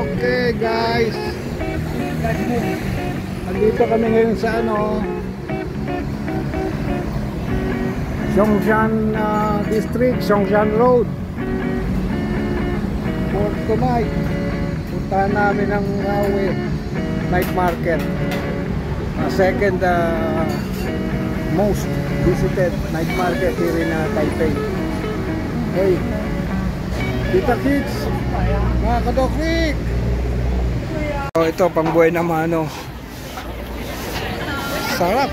Okay guys, nandito kami ngayon sa Songshan District, Songshan Road for tonight. Puntahan namin ang Raohe Night Market, second most visited night market here in Taipei. Hey, kita kids, mga kadokrik. So, ito pang buhay na mano. Sarap.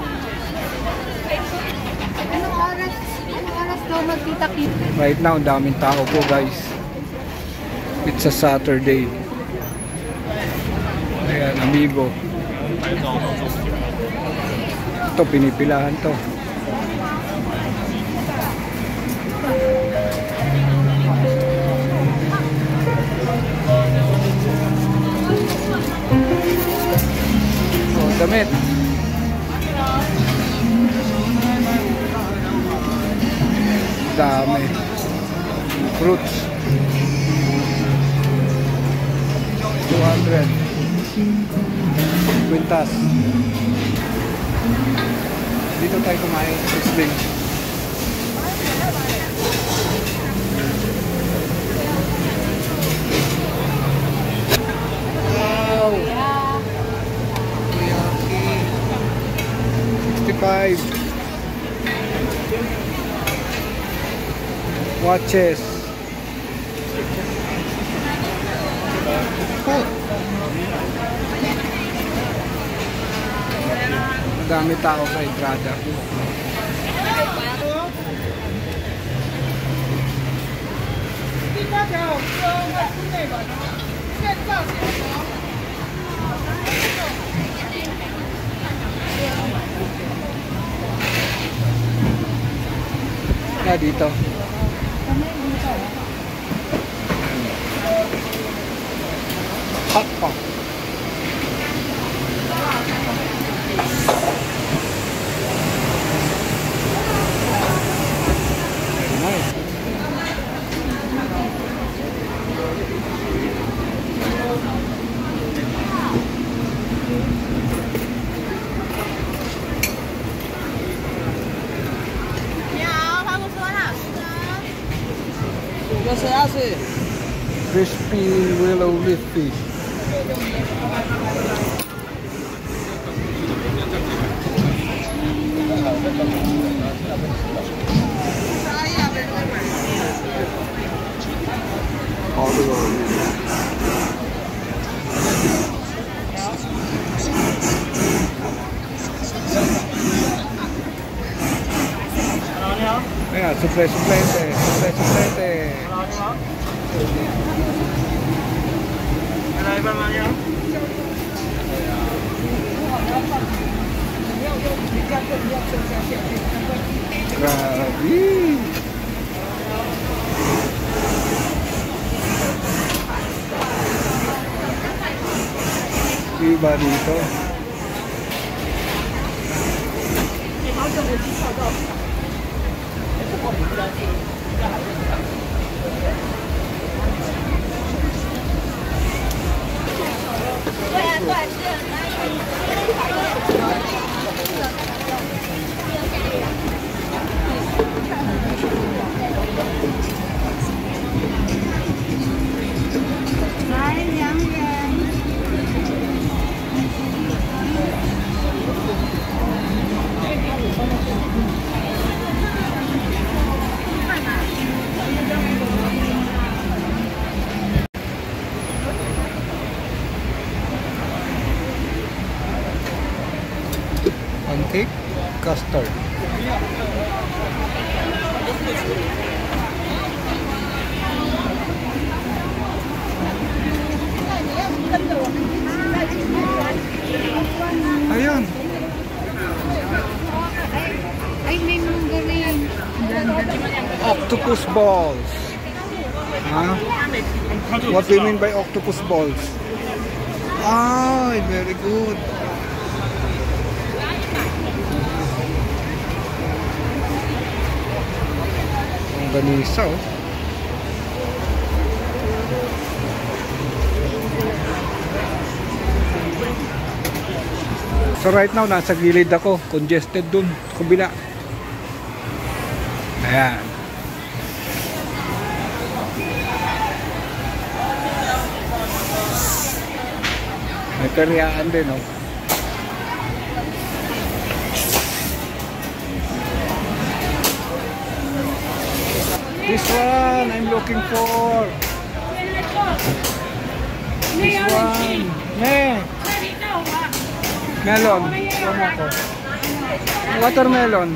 Anong oras daw magkita kids? Right now, daming tao po guys. It's a Saturday. Ayan, amigo. Ito, pinipilahan to. Damit. Dami. Fruits. 200. Quintas. Dito tayo kumain. Sisling. Wow. 65 watches. Oh. Dami tao sa entrada. Dito. Hot pot. Nice. Crispy willow leaf fish. Ayan, suplente. Grabe. Iba dito. Cake, custard. Ayan. Ay, may mangga rin. Octopus balls. Huh? What do you mean by octopus balls? Ah, very good. Ganisa, oh. So right now, nasa gilid ako. Congested dun. Kabila. Ayan. May karyaan din, oh. This one I'm looking for. This one. Melon. Watermelon.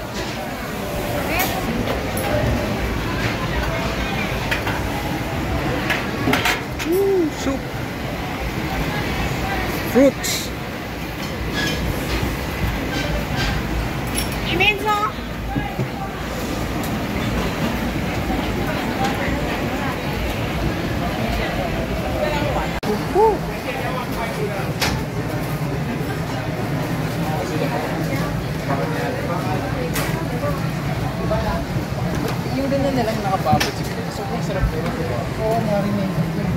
Soup. Fruits. Yung ganyan nilang nakababot. Sobrang sarap po. Oo, narinig.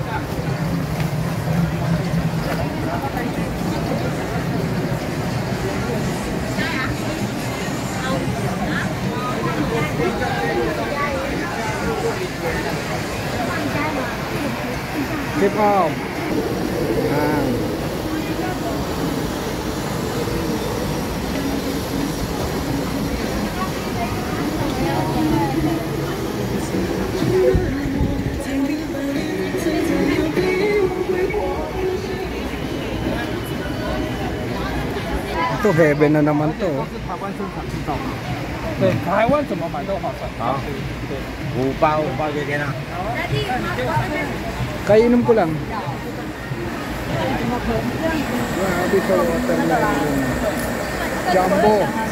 Keep on. Ito heaven na naman to. 对，台湾怎么买都好赚。 好，5包给天啊。 Kainom ko lang. Grabe sa watermelon. Jumbo.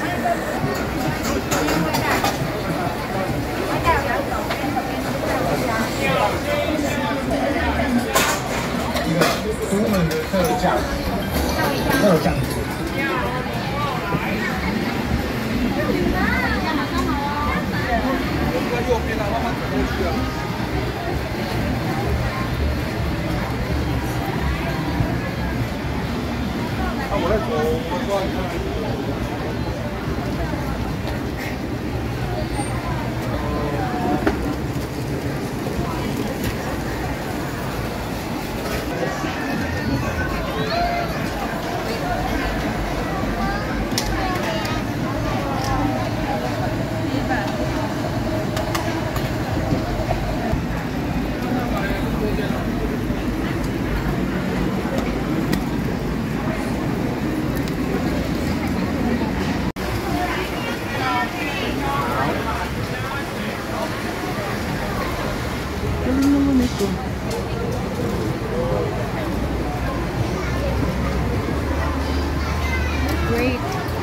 Great.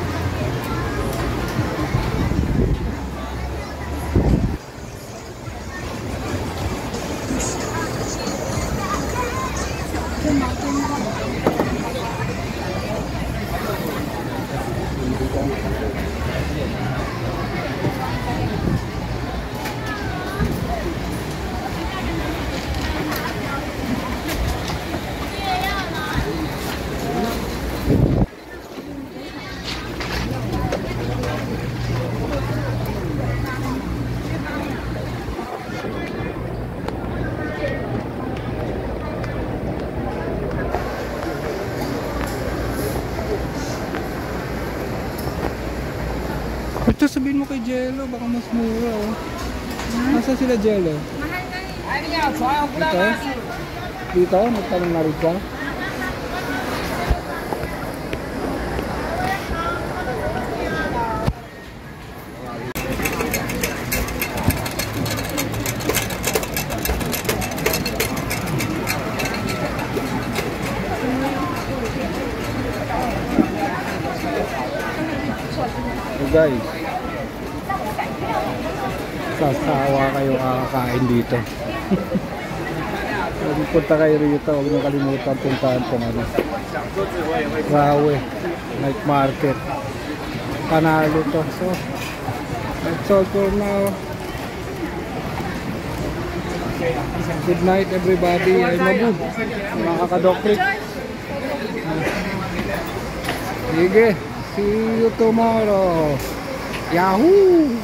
Ito sabihin mo kay Jello, baka mas mura, oh. Nasaan sila Jello? Dito? Dito? Nagtanong na rin ka? So guys, sasawa kayo kakakain dito. Kung punta kayo rito, huwag nyo kalimutan puntahan po Raohe Night Market. Panalo to. So that's all for now. Good night everybody. Ay mabu, mga kakadokrik. Sige, see you tomorrow. Yahoo!